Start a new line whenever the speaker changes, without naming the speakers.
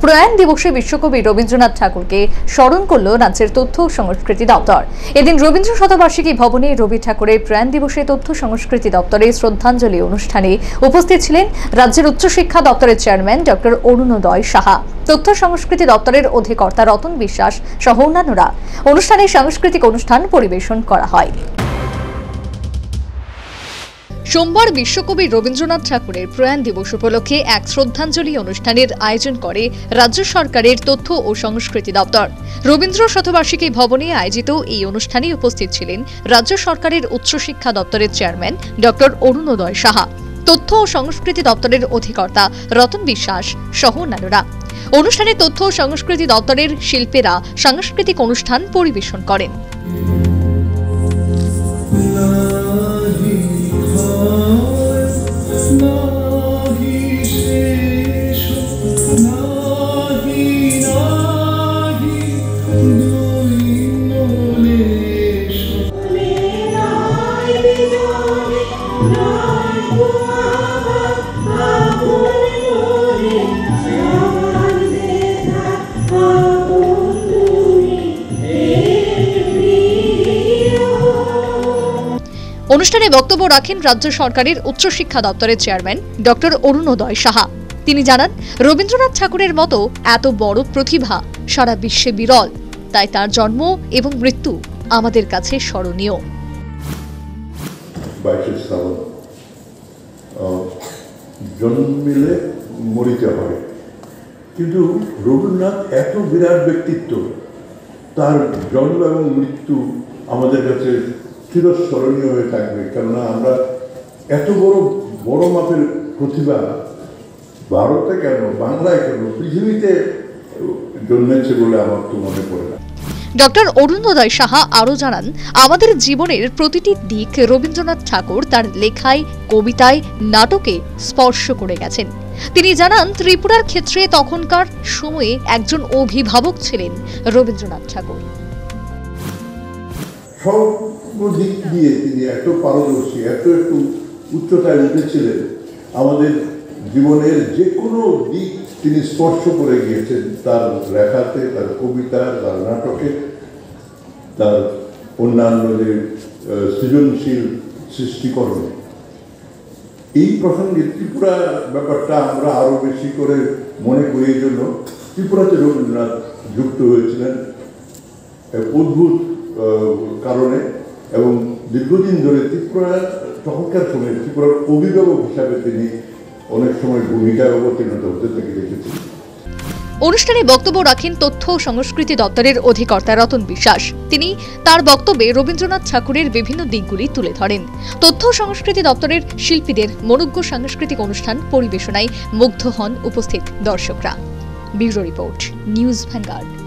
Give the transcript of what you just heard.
প্রয়াণ দিবসে বিশ্বকবি রবীন্দ্রনাথ ঠাকুরকে স্মরণ করল রাজ্যের তথ্য ও সংস্কৃতি দপ্তর। এদিন রবীন্দ্র শতবার্ষিকী ভবনে রবি ঠাকুরের প্রয়াণ দিবসে তথ্য সংস্কৃতি দপ্তরের শ্রদ্ধাঞ্জলি অনুষ্ঠানে উপস্থিত ছিলেন রাজ্যের উচ্চশিক্ষা দপ্তরের চেয়ারম্যান ডক্টর অরুণোদয় সাহা, তথ্য সংস্কৃতি দপ্তরের অধিকর্তা রতন বিশ্বাস সহ অন্যান্যরা। অনুষ্ঠানে সাংস্কৃতিক অনুষ্ঠান পরিবেশন করা হয়। সোমবার বিশ্বকবি রবীন্দ্রনাথ ঠাকুরের প্রয়াণ দিবস উপলক্ষে এক শ্রদ্ধাঞ্জলি অনুষ্ঠানের আয়োজন করে রাজ্য সরকারের তথ্য ও সংস্কৃতি দপ্তর। রবীন্দ্র শতবার্ষিকী ভবনে আয়োজিত এই অনুষ্ঠানে উপস্থিত ছিলেন রাজ্য সরকারের উচ্চশিক্ষা দপ্তরের চেয়ারম্যান ডক্টর অরুণোদয় সাহা, তথ্য ও সংস্কৃতি দপ্তরের অধিকর্তা রতন বিশ্বাস সহ অন্যান্যরা। অনুষ্ঠানে তথ্য ও সংস্কৃতি দপ্তরের শিল্পীরা সাংস্কৃতিক অনুষ্ঠান পরিবেশন করেন। অনুষ্ঠানে বক্তব্য রাখেন রাজ্য সরকারের উচ্চশিক্ষা দপ্তরের চেয়ারম্যান ডক্টর অরুণোদয় সাহা। তিনি জানান, রবীন্দ্রনাথ ঠাকুরের মতো এত বড় প্রতিভা সারা বিশ্বে বিরল, তাই তার জন্ম এবং মৃত্যু আমাদের কাছে স্মরণীয়।
জন্মিলে মরিতে হয়, কিন্তু রবীন্দ্রনাথ এত বিরাট ব্যক্তিত্ব, তার জন্ম এবং মৃত্যু আমাদের কাছে চিরস্মরণীয় হয়ে থাকবে। কেননা আমরা এত বড় মাপের প্রতিভা ভারতে কেন, বাংলায় কেন, পৃথিবীতে জন্মেছে বলে আমার তো মনে পড়ে না।
ডক্টর অরুণোদয় সাহা আরও জানান, আমাদের জীবনের প্রতিটি দিক রবীন্দ্রনাথ ঠাকুর তার লেখায়, কবিতায়, নাটকে স্পর্শ করে গেছেন। তিনি জানান, ত্রিপুরার ক্ষেত্রে তখনকার সময়ে একজন অভিভাবক ছিলেন রবীন্দ্রনাথ ঠাকুর।
সর্বদিক দিয়ে তিনি এত পারদর্শী, এত উচ্চতায় উঠেছিলেন, আমাদের জীবনের যে কোনো দিক তিনি স্পর্শ করে গিয়েছেন। তার লেখাতে, তার কবিতা, তার নাটকে, তার অন্যান্য যে সৃজনশীল সৃষ্টিকর্মে। এই প্রসঙ্গে ত্রিপুরা ব্যাপারটা আমরা আরো বেশি করে মনে করি। এই জন্য ত্রিপুরাতে রবীন্দ্রনাথ যুক্ত হয়েছিলেন অদ্ভুত কারণে, এবং দীর্ঘদিন ধরে ত্রিপুরা তখনকার সময় ত্রিপুরার অভিভাবক হিসাবে তিনি অনেক সময় ভূমিকায় অবতীর্ণ হতে থেকে দেখেছেন।
অনুষ্ঠানে বক্তব্য রাখেন তথ্য ও সংস্কৃতি দপ্তরের অধিকর্তা রতন বিশ্বাস। তিনি তার বক্তব্যে রবীন্দ্রনাথ ঠাকুরের বিভিন্ন দিকগুলি তুলে ধরেন। তথ্য ও সংস্কৃতি দপ্তরের শিল্পীদের মনোজ্ঞ সাংস্কৃতিক অনুষ্ঠান পরিবেশনায় মুগ্ধ হন উপস্থিত দর্শকরা। Bureau report, news vanguard.